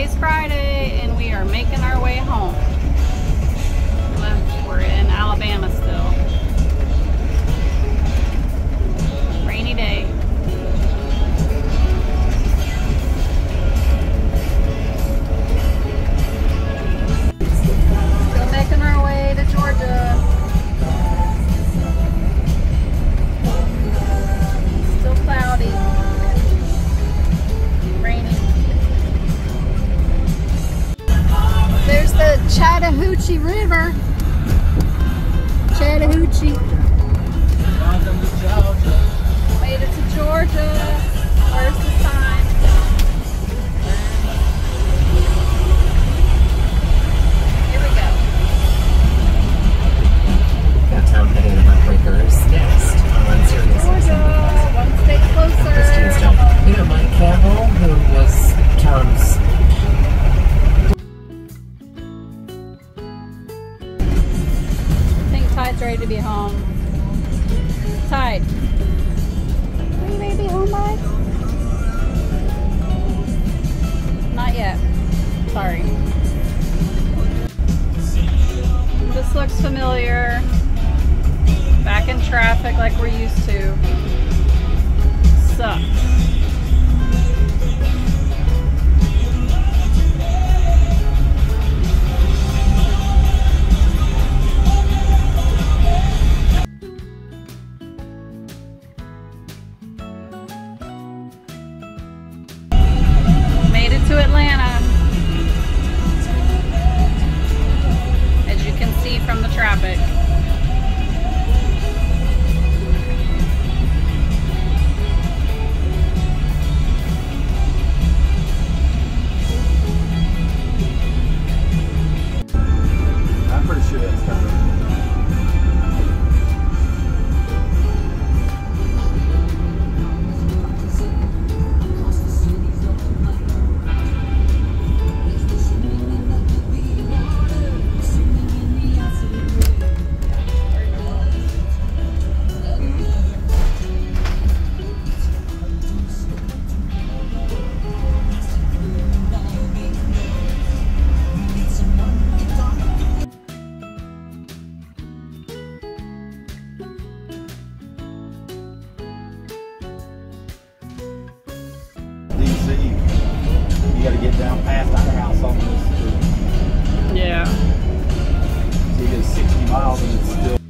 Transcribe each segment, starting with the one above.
Today's Friday and we are making our way home. We're in Alabama still. Rainy day. Still making our way to Georgia. Still cloudy. Rainy. There's the Chattahoochee River. Chattahoochee. Welcome to Georgia. Made it to Georgia. Where's the sign? Here we go. Got Tom heading to Heartbreakers next on Sirius. Georgia. One state closer. You know, Mike Campbell, who was Tom's. I think Tide's ready to be home. Tide. Are you ready to be home, bud? Not yet. Sorry. This looks familiar. Back in traffic like we're used to. Sucks. Made it to Atlanta, as you can see from the traffic. I'm pretty sure that's coming. DC, you got to get down past our house on this. Yeah. So you get 60 miles and it's still.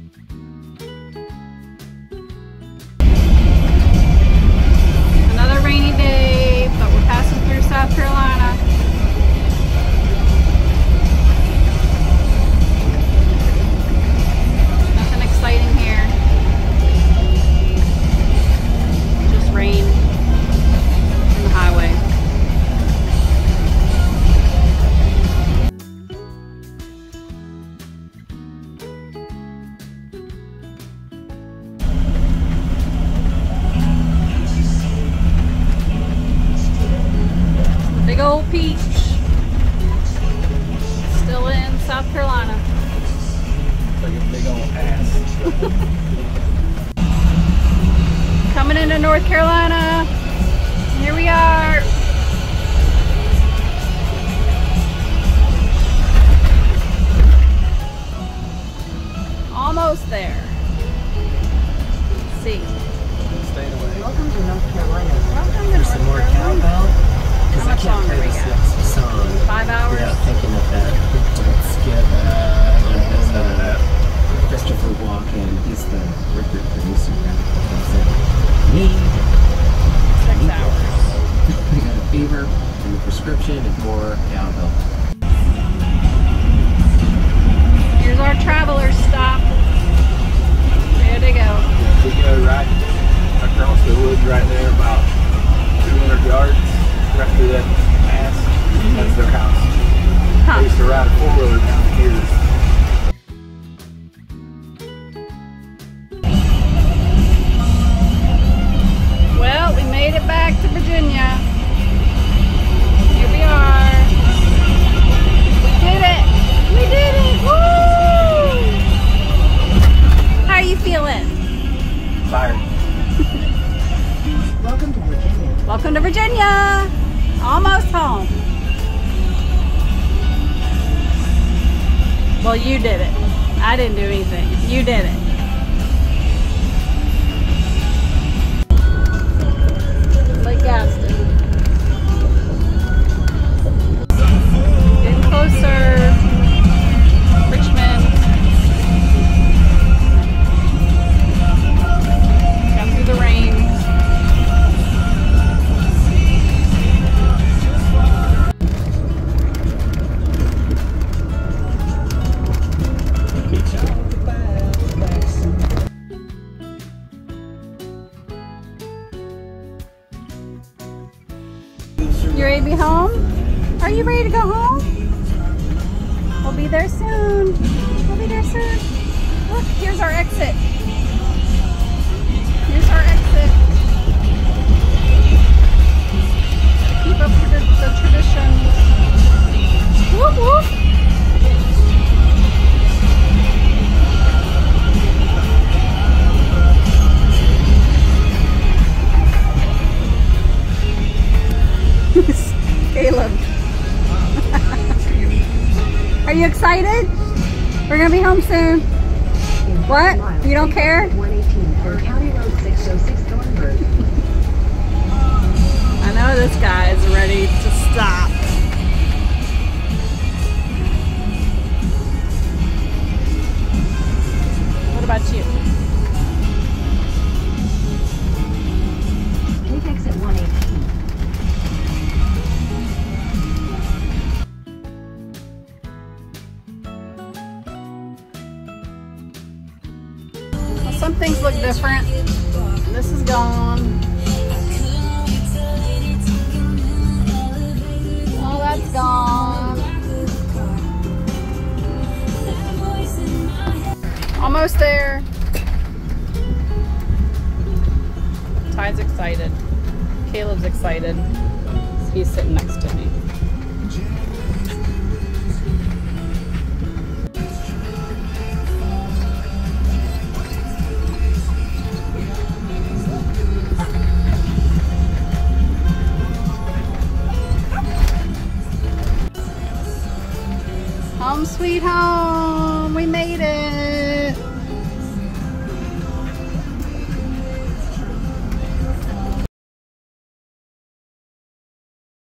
Another rainy day, but we're passing through South Carolina. Nothing exciting here. Just rain in the highway. Big old peach. Still in South Carolina. Like a big old ass. Coming into North Carolina. Here we are. Almost there. Let's see. Staying away. Welcome to North Carolina. Welcome to There's some more North Carolina. cowbell. Because How I much can't longer play we this got? next song 5 hours? without thinking of that. Let's get Christopher Walken. He's the record producer. Need 6 hours. we got a fever and the prescription and more cowbell. Here's our traveler stop. There they go. We go right across the woods right there, about 200 yards, right through that pass. That's their house. Huh. They used to ride a four-wheeler down here. Well, we made it back to Virginia. Here we are. We did it. We did it. Woo! How are you feeling? Tired. Welcome to Virginia. Welcome to Virginia. Almost home. you did it. I didn't do anything. You did it. Lake Gaston. Getting closer. Richmond. Come through the rain. You ready to be home? Are you ready to go home? We'll be there soon. We'll be there soon. Look, here's our exit. Here's our exit. Keep up with the tradition. Whoop whoop. Caleb. Are you excited? We're gonna be home soon. What? You don't care? 118 from County Road 606 Thornburg. I know this guy is ready to stop. What about you? Take exit 118. Well, some things look different. This is gone. Oh, that's gone. Almost there. Ty's excited. Caleb's excited. He's sitting next to me. Home sweet home. We made it.